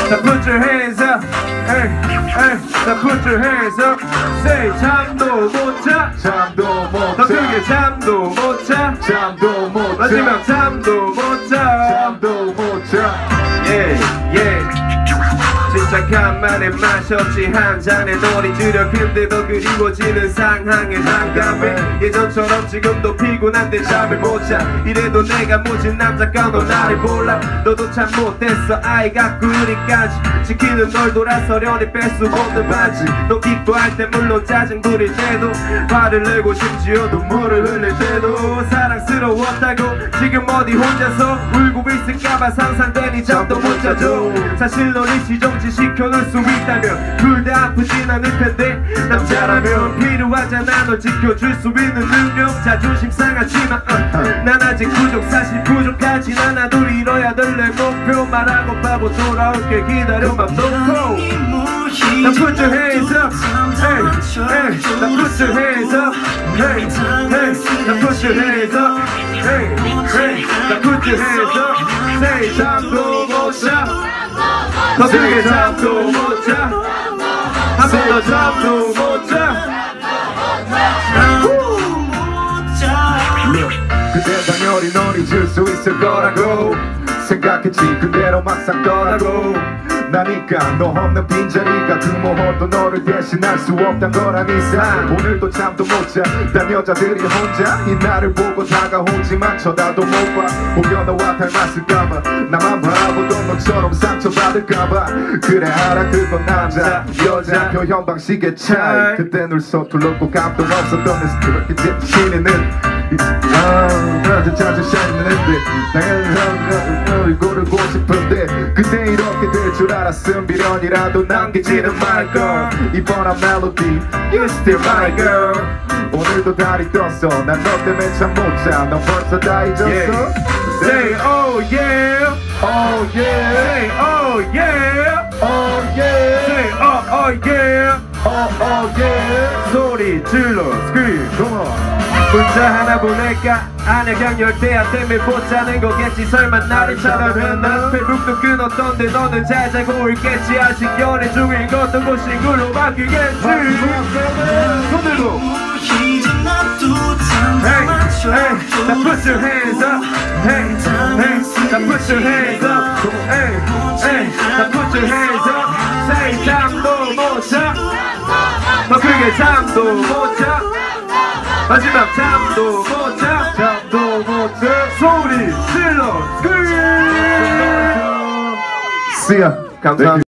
Now put your hands up. Hey, hey. Now put your hands up. Say 잠도 못 자. 잠도 못 더 자. 크게 잠도 못 자. 잠도 못 자. 마지막 잠도 못 자. 잠도 못 자. Yeah, yeah. 진짜 간만에 마셨지 한 잔에 너리 줄여 근데도 그리워지는 상황의 난감해 예전처럼 지금도 피곤한데 잠을 못자 이래도 내가 모진 남자가 너 나를 몰라 너도 참 못했어 아이 갖고 우리까지 지키는 널 돌아서려니 뺄 수 없는 반지 너 기뻐할 때 물론 짜증 부릴 때도 화를 내고 심지어 눈물을 흘릴 때도 사랑스러웠다고 지금 어디 혼자서 울고 있을까봐 상상되니 잠도 못 자죠 사실 널 일시정지 시켜놓을 수 있다면 둘 다 아프진 않을 텐데 남자라면 필요하잖아 널 지켜줄 수 있는 능력 자존심 상하지만 난 아직 부족 사실 부족하진 않아도 이뤄야 될 내 목표 말하고 바보 돌아올게 기다려 맘 놓고 Now put your hands up Hey, hey Now put your hands up Hey, hey Now put your hands up Hey, hey Now put your hands up Say 잠도 못 자 더 크게 잠도 못 자 한 번 더 잠도 못 자 그때 당연히 널 잊을 수 있을 거라고 생각했지 그대로 막상 떠나고 나니까 너 없는 빈자리가 그 무엇도 너를 대신할 수 없단 거란 이상 오늘도 잠도 못 자 딴 여자들이 혼자 이 나를 보고 다가오지만 쳐다도 못봐 오면 너와 닮았을까봐 나만 바라보던 너처럼 상처받을까봐 그래 알아 그건 남자 여자 표현 방식의 차이 그때 늘 서툴렀고 감동 없었던 내 스트레스 이제 신이는 나도 자주 샤이는데 당연히 고르고 싶은데 그때 이렇게 될 줄 알았음 미련이라도 남기지는 my girl 이번한 멜로디 You still my girl 오늘도 달이 떴어 난 너 때문에 잠 못 자 넌 벌써 다 잊었어 Say oh yeah Oh yeah Say oh yeah Oh yeah Say oh yeah Oh yeah 소리 질러 scream Come on 문자 하나 보낼까 아냐 그냥 열대야 때문에 못 자는 거겠지 설마 나를 찾아면 난 페북도 끊었던데 너는 잘 자고 있겠지 아직 연애 중인 것도 곧 신글로 바뀌겠지 손들고 Hey, hey, now put your hands up Hey, hey, now put your hands up Hey, hey, now put your hands up Say 잠도 못 자 더 크게 잠도 못 자 마지막 잠도 못 자 잠도 못 자 소리 질러 See ya 감사합니다.